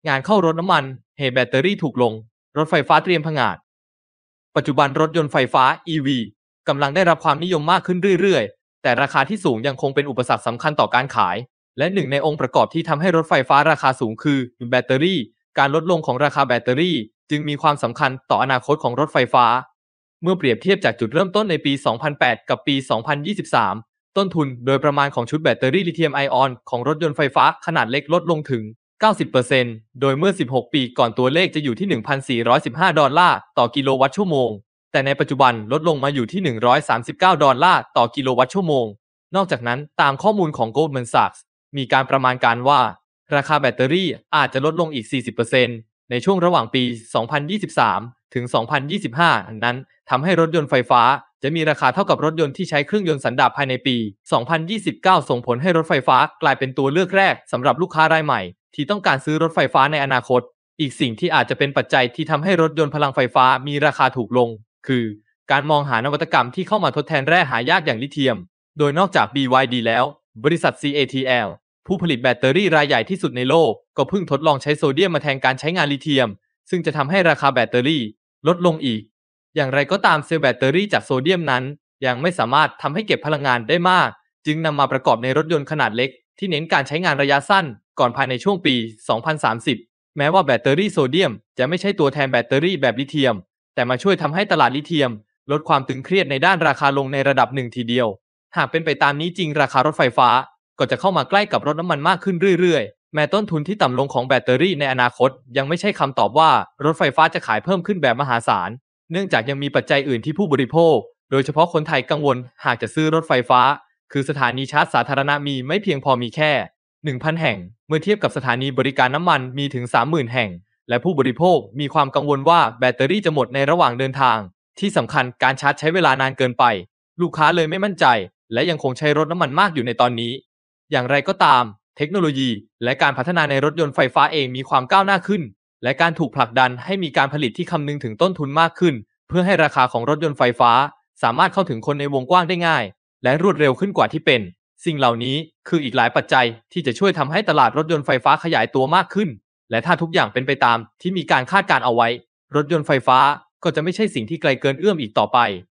งานเข้ารถน้ำมันเหตุแบตเตอรี่ถูกลงรถไฟฟ้าเตรียมผงาดปัจจุบันรถยนต์ไฟฟ้า EV กำลังได้รับความนิยมมากขึ้นเรื่อยๆแต่ราคาที่สูงยังคงเป็นอุปสรรคสำคัญต่อการขายและหนึ่งในองค์ประกอบที่ทำให้รถไฟฟ้าราคาสูงคือแบตเตอรี่การลดลงของราคาแบตเตอรี่จึงมีความสำคัญต่ออนาคตของรถไฟฟ้าเมื่อเปรียบเทียบจากจุดเริ่มต้นในปี 2008 กับปี 2023 ต้นทุนโดยประมาณของชุดแบตเตอรี่ลิเธียมไอออนของรถยนต์ไฟฟ้าขนาดเล็กลดลงถึง 90% โดยเมื่อ 16 ปีก่อนตัวเลขจะอยู่ที่ $1,415 ต่อกิโลวัตต์ชั่วโมงแต่ในปัจจุบันลดลงมาอยู่ที่ $139 ต่อกิโลวัตต์ชั่วโมงนอกจากนั้นตามข้อมูลของ Goldman Sachs มีการประมาณการว่าราคาแบตเตอรี่อาจจะลดลงอีก 40% ในช่วงระหว่างปี 2023 ถึง 2025 นั้นทำให้รถยนต์ไฟฟ้าจะมีราคาเท่ากับรถยนต์ที่ใช้เครื่องยนต์สันดาปภายในปี 2029 ส่งผลให้รถไฟฟ้ากลายเป็นตัวเลือกแรกสำหรับลูกค้ารายใหม่ที่ต้องการซื้อรถไฟฟ้าในอนาคตอีกสิ่งที่อาจจะเป็นปัจจัยที่ทำให้รถยนต์พลังไฟฟ้ามีราคาถูกลงคือการมองหานวัตกรรมที่เข้ามาทดแทนแร่หายากอย่างลิเธียมโดยนอกจาก BYD แล้วบริษัท CATL ผู้ผลิตแบตเตอรี่รายใหญ่ที่สุดในโลกก็เพิ่งทดลองใช้โซเดียมมาแทนการใช้งานลิเธียมซึ่งจะทำให้ราคาแบตเตอรี่ลดลงอีกอย่างไรก็ตามเซลล์แบตเตอรี่จากโซเดียมนั้นยังไม่สามารถทำให้เก็บพลังงานได้มากจึงนำมาประกอบในรถยนต์ขนาดเล็กที่เน้นการใช้งานระยะสั้นก่อนภายในช่วงปี 2030 แม้ว่าแบตเตอรี่โซเดียมจะไม่ใช่ตัวแทนแบตเตอรี่แบบลิเธียมแต่มาช่วยทำให้ตลาดลิเธียมลดความตึงเครียดในด้านราคาลงในระดับหนึ่งทีเดียวหากเป็นไปตามนี้จริงราคารถไฟฟ้าก็จะเข้ามาใกล้กับรถน้ำมันมากขึ้นเรื่อยๆแม้ต้นทุนที่ต่ำลงของแบตเตอรี่ในอนาคตยังไม่ใช่คำตอบว่ารถไฟฟ้าจะขายเพิ่มขึ้นแบบมหาศาลเนื่องจากยังมีปัจจัยอื่นที่ผู้บริโภคโดยเฉพาะคนไทยกังวลหากจะซื้อรถไฟฟ้าคือสถานีชาร์จสาธารณะมีไม่เพียงพอมีแค่ 1,000 แห่งเมื่อเทียบกับสถานีบริการน้ำมันมีถึง 30,000 แห่งและผู้บริโภคมีความกังวลว่าแบตเตอรี่จะหมดในระหว่างเดินทางที่สำคัญการชาร์จใช้เวลานานเกินไปลูกค้าเลยไม่มั่นใจและยังคงใช้รถน้ำมันมากอยู่ในตอนนี้อย่างไรก็ตามเทคโนโลยีและการพัฒนาในรถยนต์ไฟฟ้าเองมีความก้าวหน้าขึ้นและการถูกผลักดันให้มีการผลิตที่คำนึงถึงต้นทุนมากขึ้นเพื่อให้ราคาของรถยนต์ไฟฟ้าสามารถเข้าถึงคนในวงกว้างได้ง่ายและรวดเร็วขึ้นกว่าที่เป็นสิ่งเหล่านี้คืออีกหลายปัจจัยที่จะช่วยทำให้ตลาดรถยนต์ไฟฟ้าขยายตัวมากขึ้นและถ้าทุกอย่างเป็นไปตามที่มีการคาดการเอาไว้รถยนต์ไฟฟ้าก็จะไม่ใช่สิ่งที่ไกลเกินเอื้อมอีกต่อไป